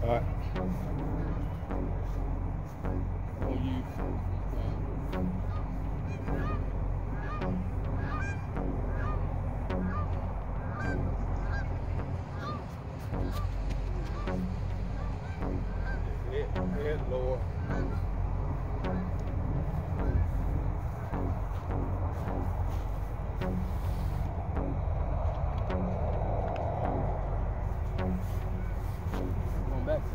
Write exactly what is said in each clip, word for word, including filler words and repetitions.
All right. On you. Head, head lower. Going back.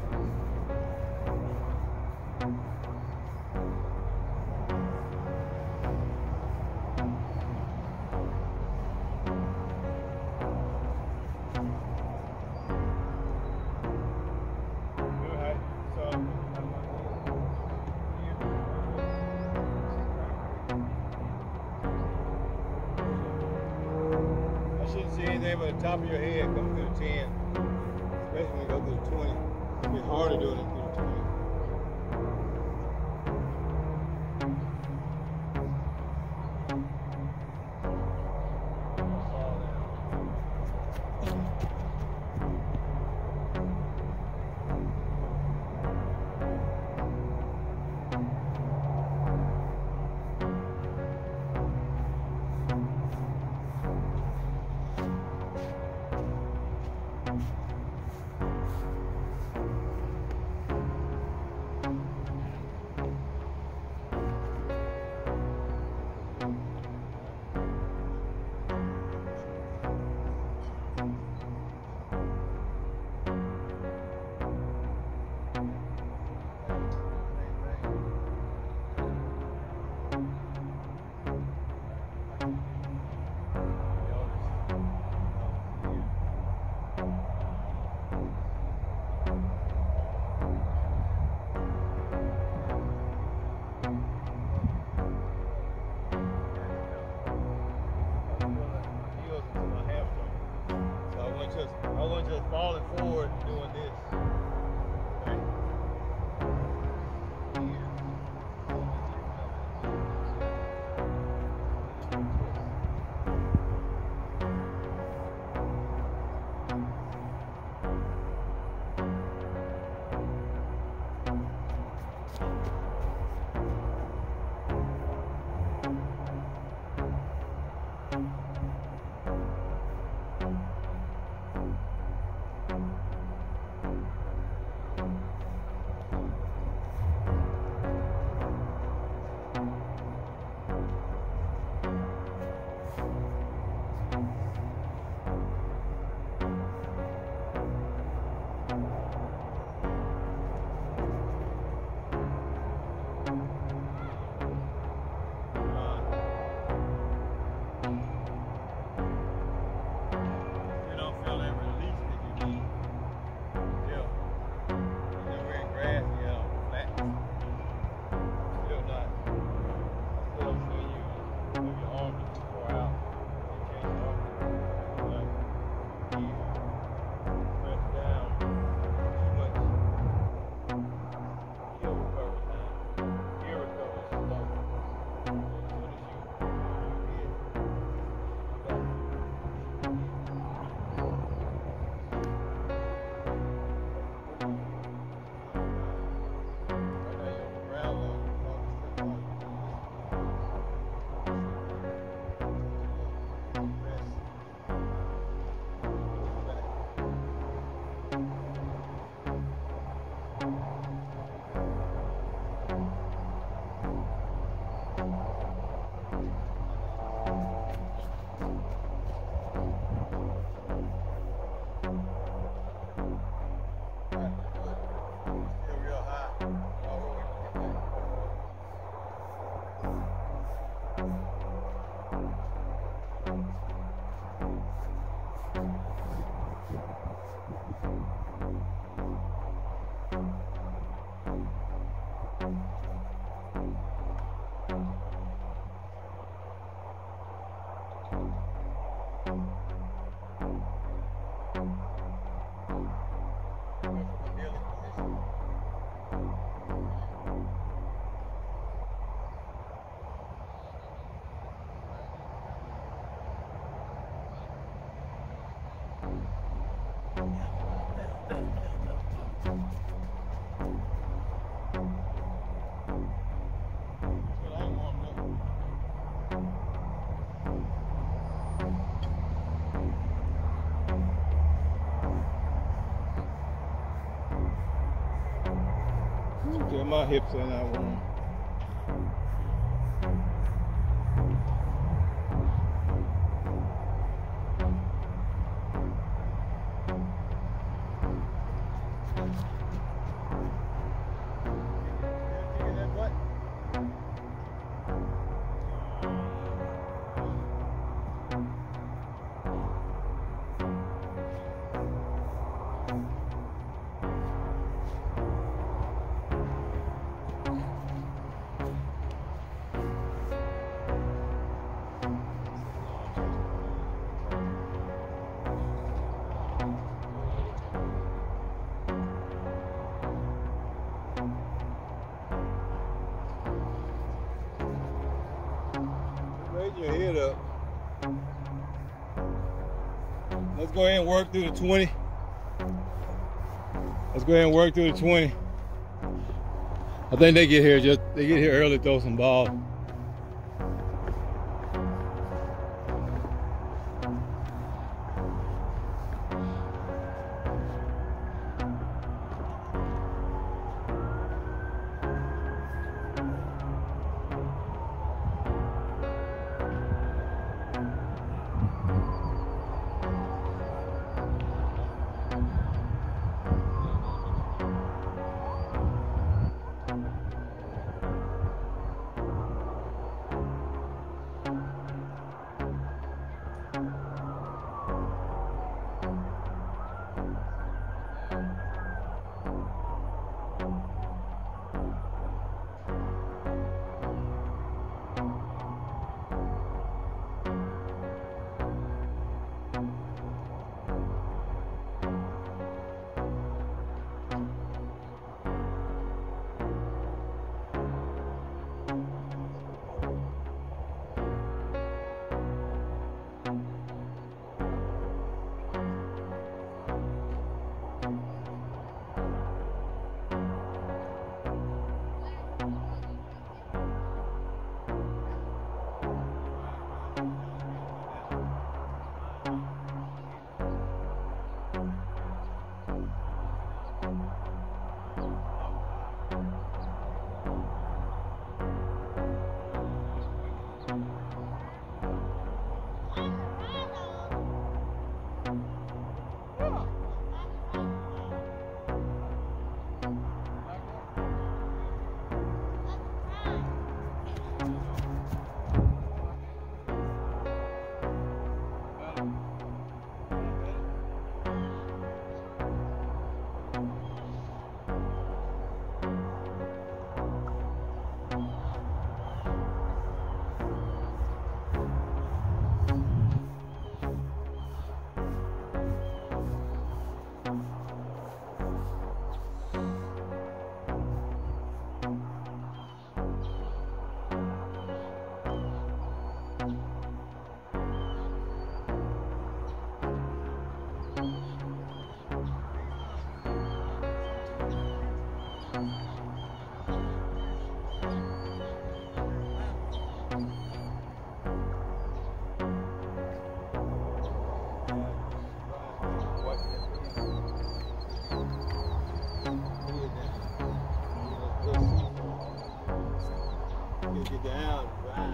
Anything but the top of your head coming through the ten, especially when you go through the twenty. It's harder doing it through the twenty. I wasn't just falling forward and doing this. Okay. Okay, my hips are not warm. Raise your head up. Let's go ahead and work through the twenty. Let's go ahead and work through the twenty. I think they get here just they get here early, throw some balls. Get down, right.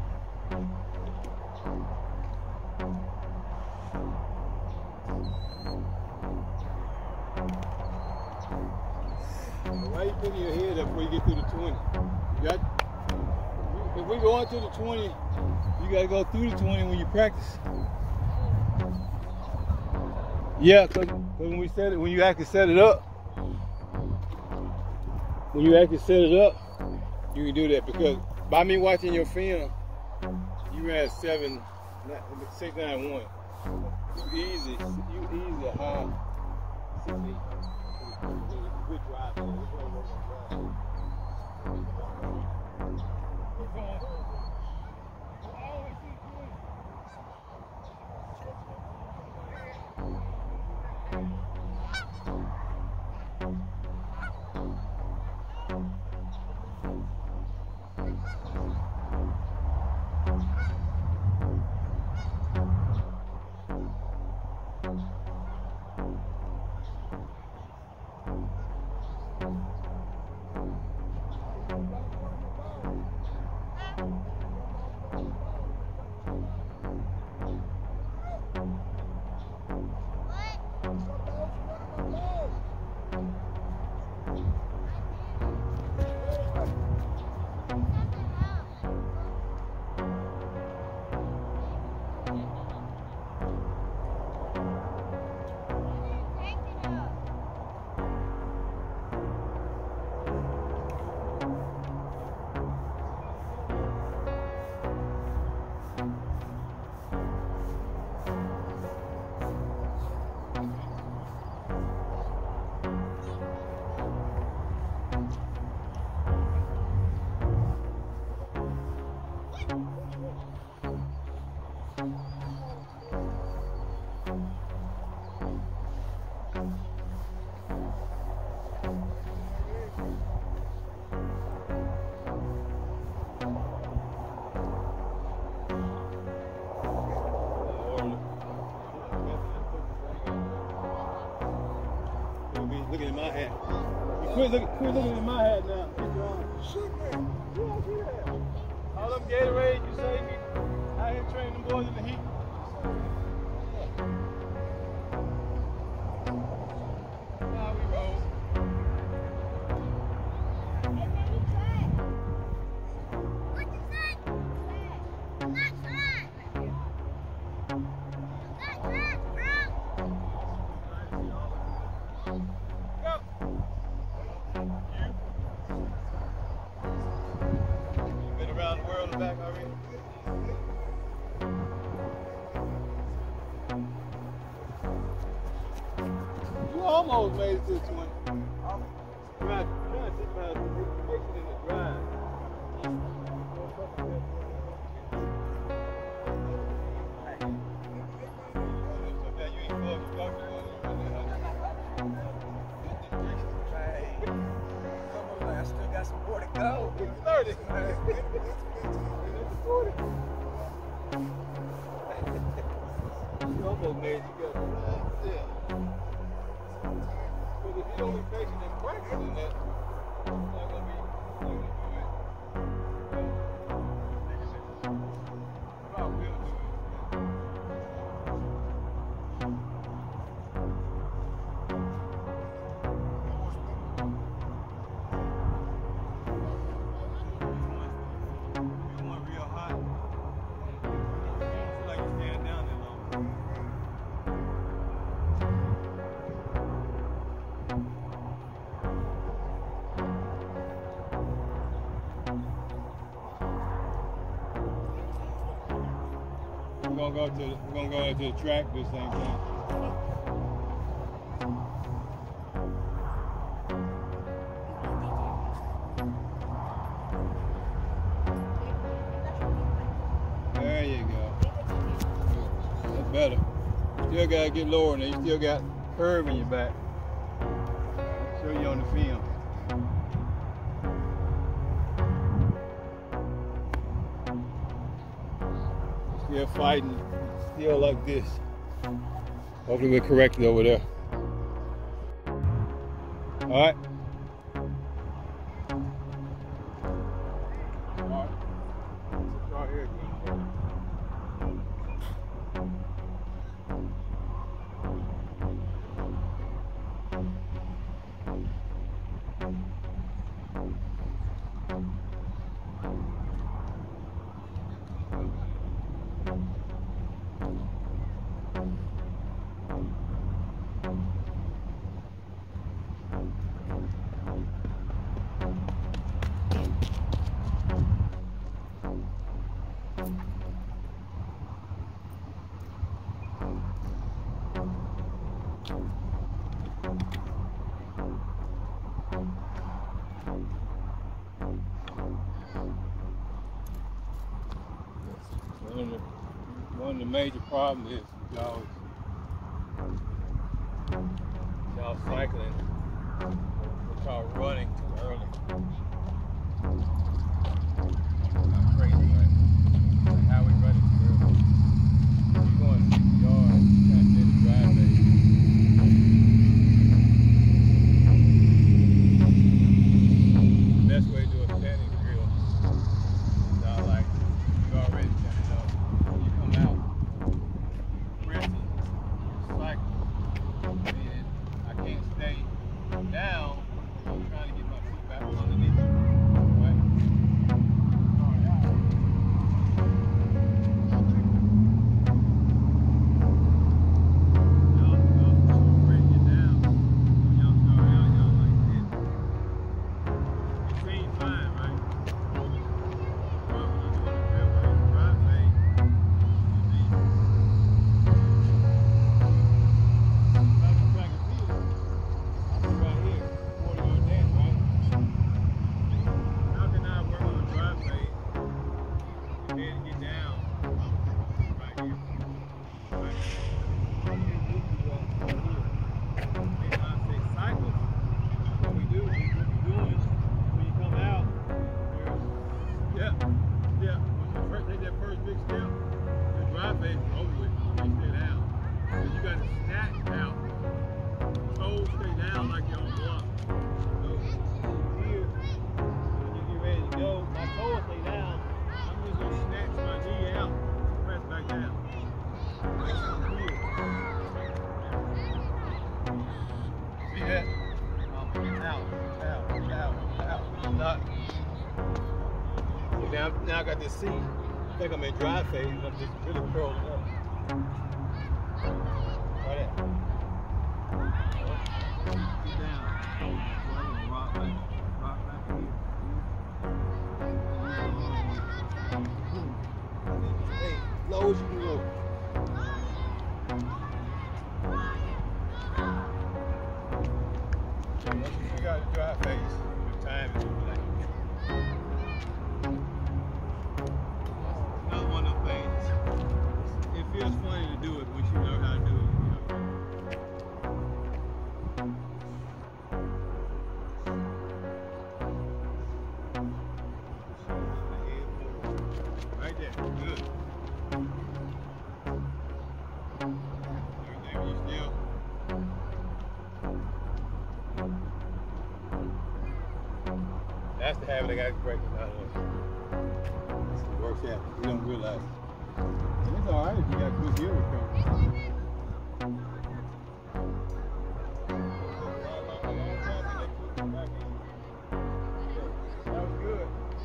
Why are you putting your head up before you get through the twenty? You got, if we go on to the twenty, you gotta go through the twenty when you practice. Yeah, cause, cause when we set it, when you actually set it up, when you actually set it up, you can do that because by me watching your film, you ran seven, six nine one. You easy, you easy high six eight. Good drive. Yeah. You quit looking, quit looking at my hat now. Keep your arm. Shit, man. Yeah, I see that. All them Gatorade you say me out here training them boys in the heat. Now we roll. Back already. You almost made it to the twenty. You're not, you're not sitting behind the fixing in the drive. You ain't close. You got I still got some more to go. thirty. You almost made it together right there. Because if you don't be patient and practicing that, it's not going to be, you're going to do it. Probably will do it. We're gonna go to the, we're gonna go to the track this same time. There you go. That's better. Still gotta get lower now. You still got curve in your back. I'll show you on the film. Still fighting, still like this. Hopefully we're corrected over there. All right. All right. Start here again. One of the, one of the major problems is y'all y'all cycling, but y'all running too early. Not crazy, right? Like how we running too early. You're going sixty yards, you got to get the drive base. The best way to do a standing drill is not like you already got it up. When you come out, pressing, cycle, meaning I can't stay down. I'm trying to get my feet back underneath. Right? Start out. Y'all, y'all breaking it down. When y'all start out, y'all like this. It seems fine, right? But when you're doing a real way drive phase, you see, back in track and field, I'll be right here, forty yard dash, right? How can I work on a drive phase and then get down right here? Right? Right here, this is what right here. And when I say cycles, what we do is what we're doing is when you come out, there's, yeah, yeah, when you first take that first big step, the drive phase is over with, you can't stay down. So you got to snatch out, toes stay down like you're on block. now, now I got this seat. I think I'm in dry phase, and I'm just really curling up. Right there. Get down. Rock back. Rock back here. Hey, low as you can go. Once you figure out the dry phase, your time is like. Another one of those things. It feels funny to do it once you learn how to do it. Right there, good. Everything you still. That's the habit I got to break it out of. It's the worst habit. We don't realize it. And it's alright if you got good heel recovery. That was good.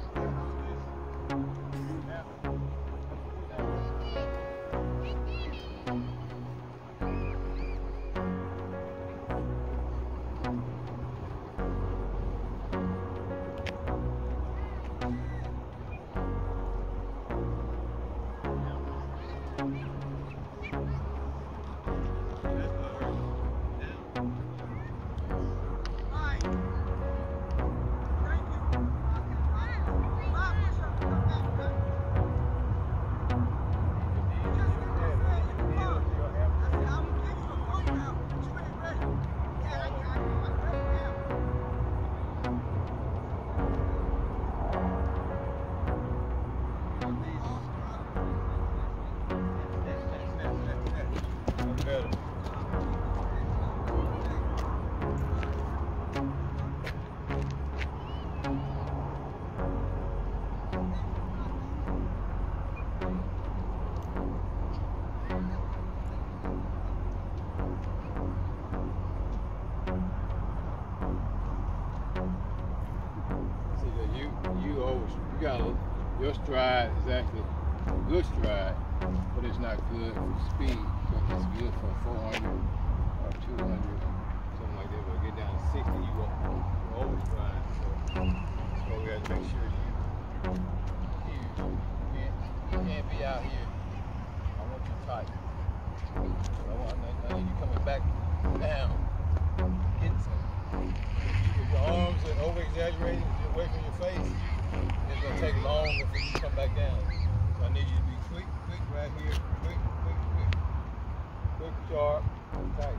You got a, your stride is actually a good stride, but it's not good for speed. So it's good for four hundred or two hundred, something like that. But get down to sixty, you go over stride. So, so we have to make sure you, you, can't, you can't be out here. I want you tight. So I want I know you coming back down, getting some. If your arms are over exaggerated, you're away from your face. It's gonna take longer for you to come back down. So I need you to be quick, quick right here. Quick, quick, quick. Quick, sharp, tight.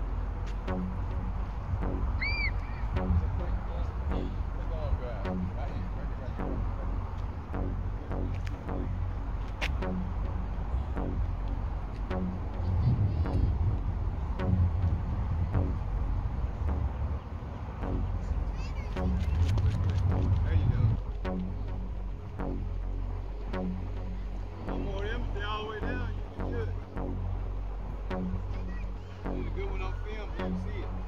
It's a quick, quick arm drive. Right here, right here, right here. There you go. One more of them, stay all the way down, you can do it. It's a good one on film, you can see it.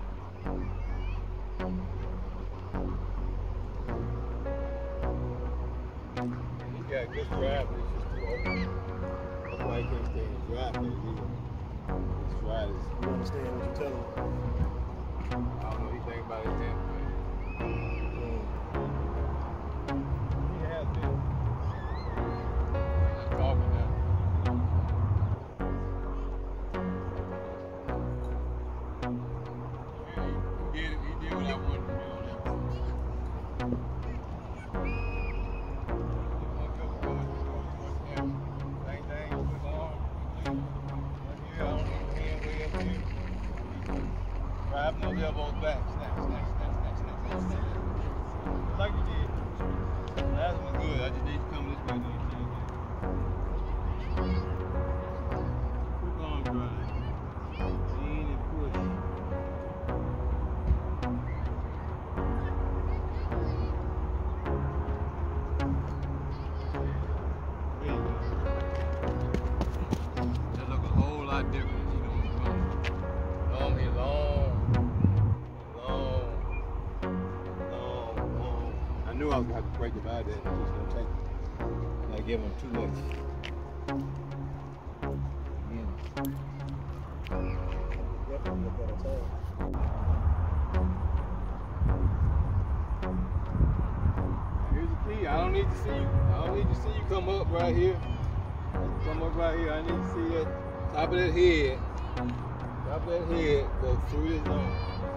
He got a good drive, but it's just too open. That's why he can't stay in the drive phase either. His stride is. You understand what you're telling him? I don't know what he thinks about his tempo. He has been. He's talking now. Yeah, he did, he did what I wanted to do on that one. Same thing, put the arm, one here, I don't know, hand way up here. Driving those elbows back, snap, snap, snap, snap, snap, snap, snap. Like you did. Last one was good. I just need to come this way. Quick arm drive. Lean and push. There you go. That look a whole lot different if you know what's wrong. Long here, long. Long. Long, long. I knew I was going to have to break it by that. It's just going to take I give them too much. Here's the key. I don't need to see you. I don't need to see you come up right here. Come up right here. I need to see that top of that head. Top of that head go through this zone.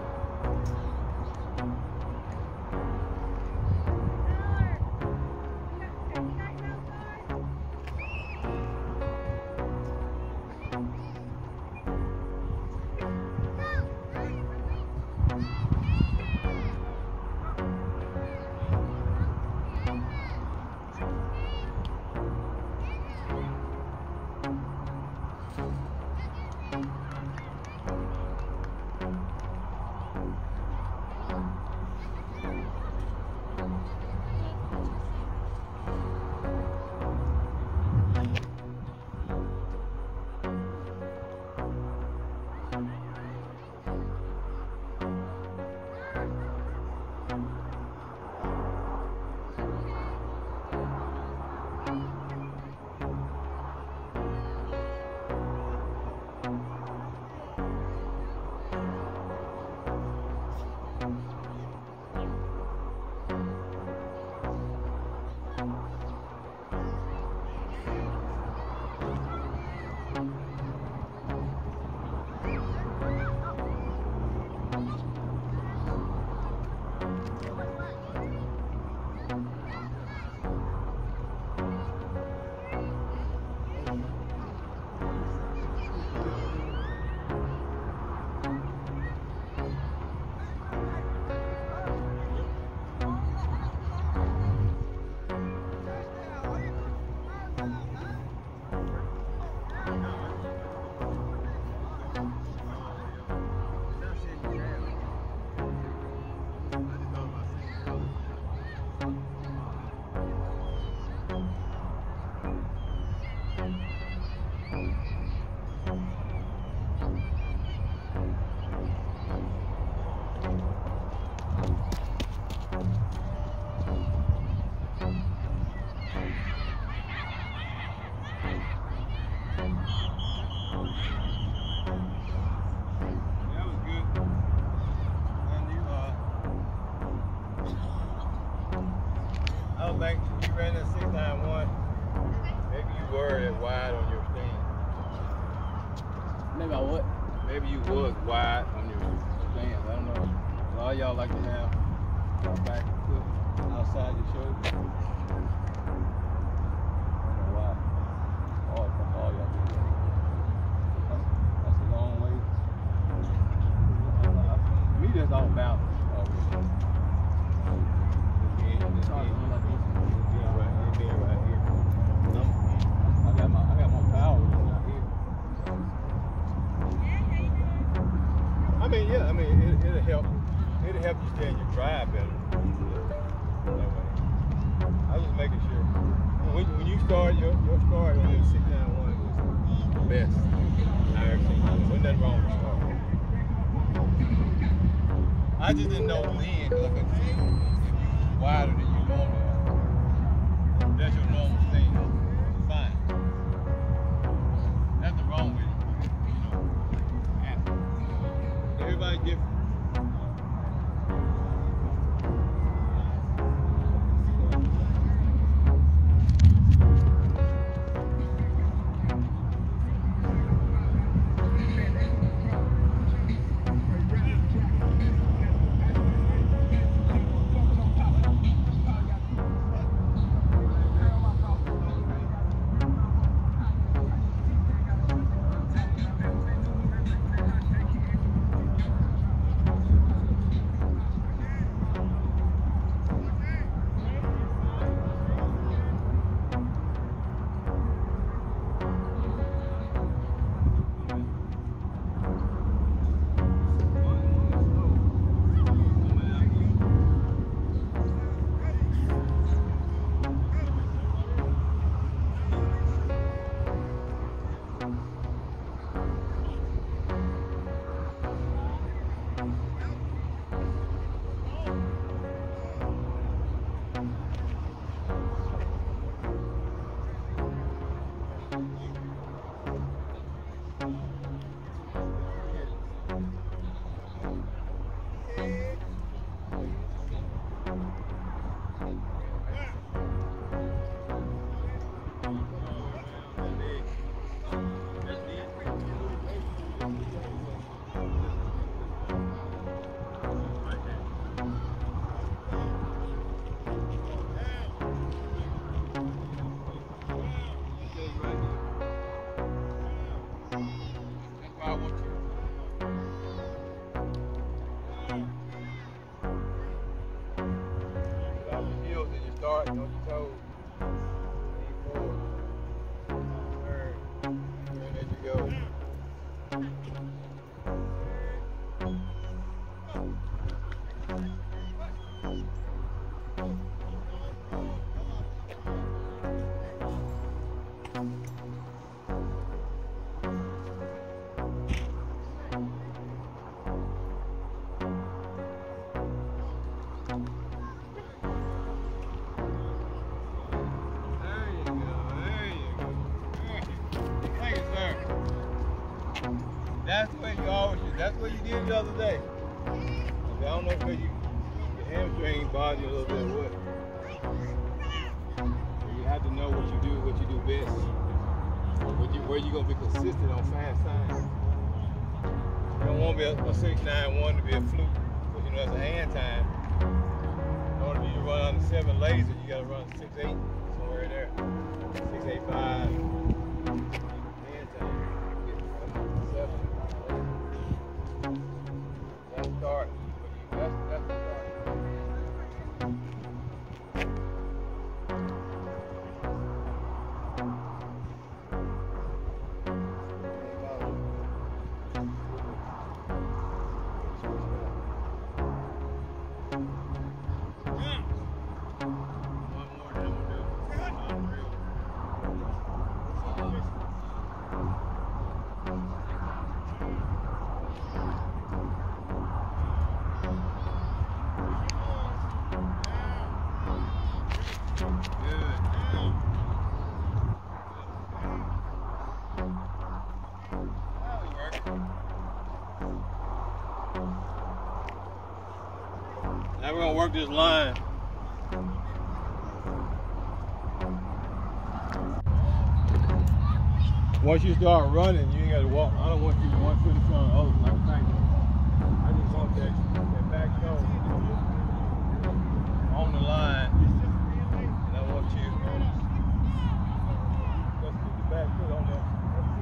Like you ran that six nine one, maybe you were that wide on your thing. Maybe I what? Maybe you was wide on your stance. I don't know. A lot of y'all like to have your back foot outside your shoulder. I don't know why. All from all y'all do that. That's, that's a long way. To me, that's all balance. I mean, yeah, I mean, it, it'll help. It'll help you stay in your drive better. That way. I was just making sure. When, when you start, your, your start on your six nine one was the best I ever seen. Wasn't nothing wrong with starting. I just didn't know when, because I couldn't see if you was wider than you normally are. If that's your normal thing, it's fine. Nothing wrong with it. Everybody different. Start on your toes. Lean forward. Turn. Turn as you go. That's what you always do. That's what you did the other day. I don't know if you, your hamstring bothers you a little bit or what. You have to know what you do, what you do best. Where, you, where you're going to be consistent on fast time. You don't want to be a, a six nine one to be a fluke. Because you know that's a hand time. In order for you to run under seven laser, you got to run six eight, somewhere in there. six eight five. Hand time. Seven. That's the start. That's, that's the start. Now we're gonna work this line. Once you start running, you ain't gotta walk. I don't want you to one foot in front of the other like a tank. I just want that, that back toe on the line. And I want you just keep the back foot on there.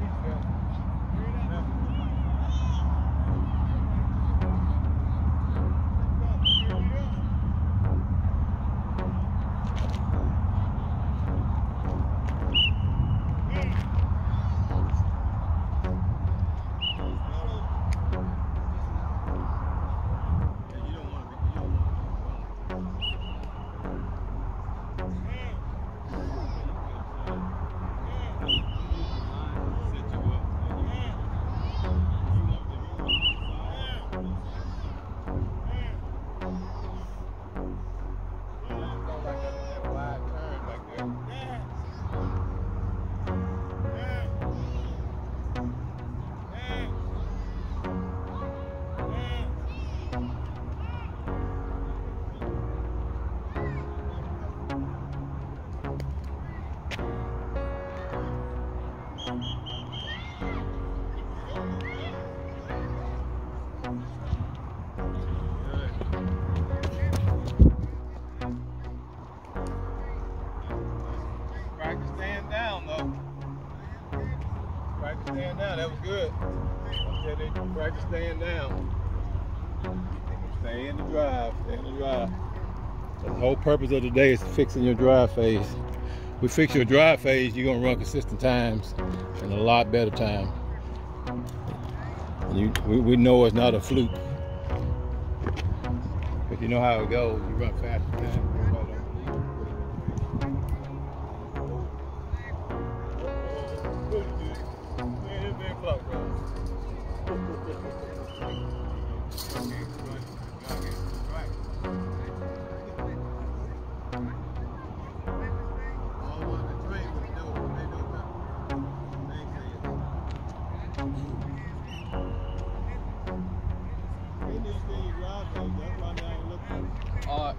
Stand down, that was good. Practice staying down. Stay in the drive, stay in the drive. The whole purpose of the day is fixing your drive phase. We fix your drive phase, you're gonna run consistent times and a lot better time. And you, we, we know it's not a fluke. But you know how it goes, you run faster time. All right.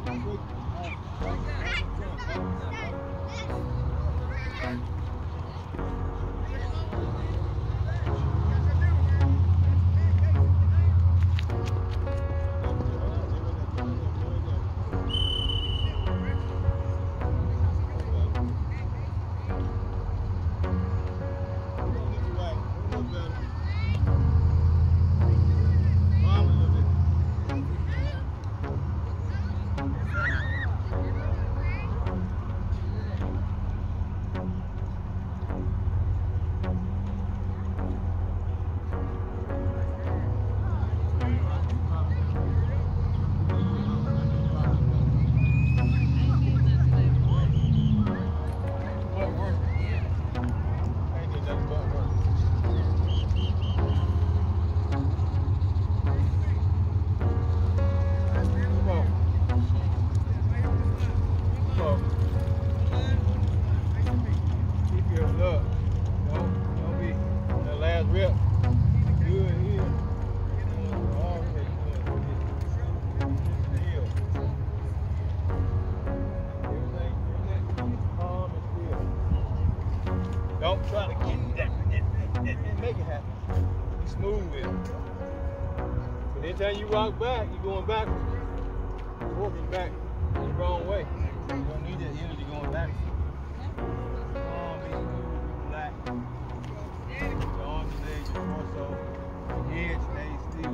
Anytime you rock back, you're going backwards. You're working back the wrong way. You don't need that energy going back. Arm is flat. The arms, legs, your torso. The head stays still.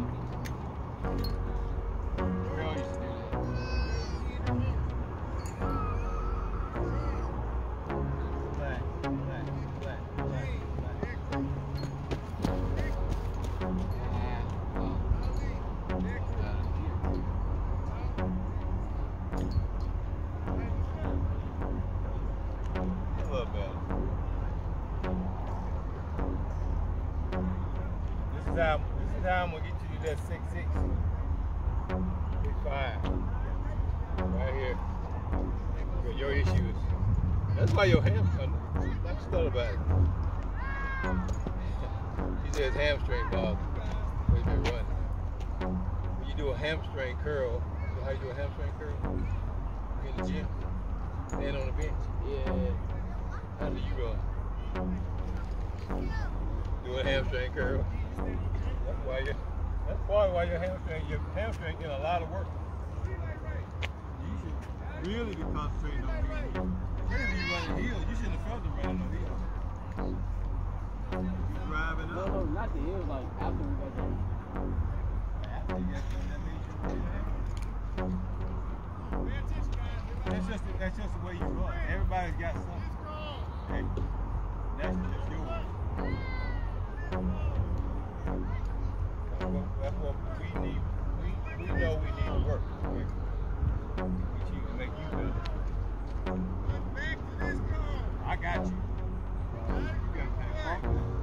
Where are you still? Flat, flat, flat, flat, flat. Time, this is how I'm gonna get you to that six six, six five, right here. With your issues. That's why your hamstring. I just thought about it. He says hamstring ball. So he's been running. When you do a hamstring curl, you know how you do a hamstring curl? You in the gym, stand on the bench. Yeah. How do you run? Do a hamstring curl. That's why you. That's probably why your hamstring, your hamstring in a lot of work. You should really be concentrating on your heels. If you running heels, you shouldn't have felt them running no heels. You driving up. No, no, not the heels. Like after we got done. After you got done, that means you really have. That's just that's just the way you run. Everybody's got something. Hey, that's just yours. That's what, that's what we need. We, we know we need to work. We can make you better. I got you. You got to pay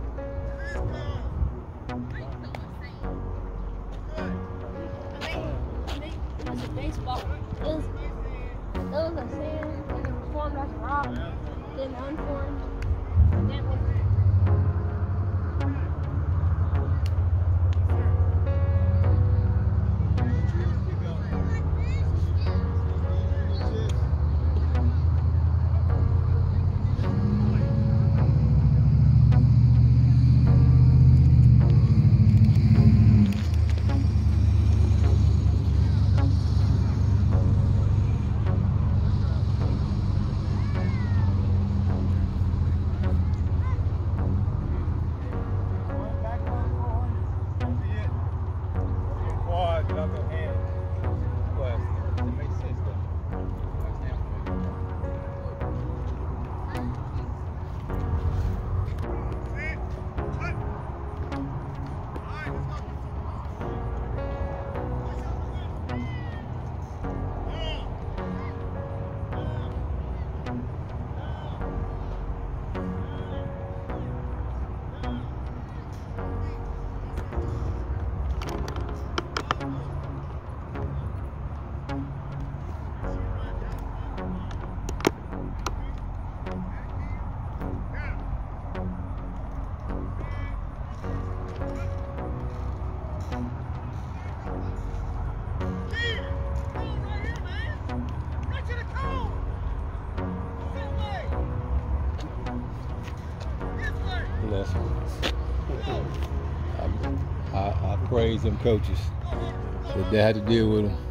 It was a baseball. It was, it was a sand, and it was formed as a rock, then unformed, and then was bless them. I, I, I praise them coaches that they had to deal with them.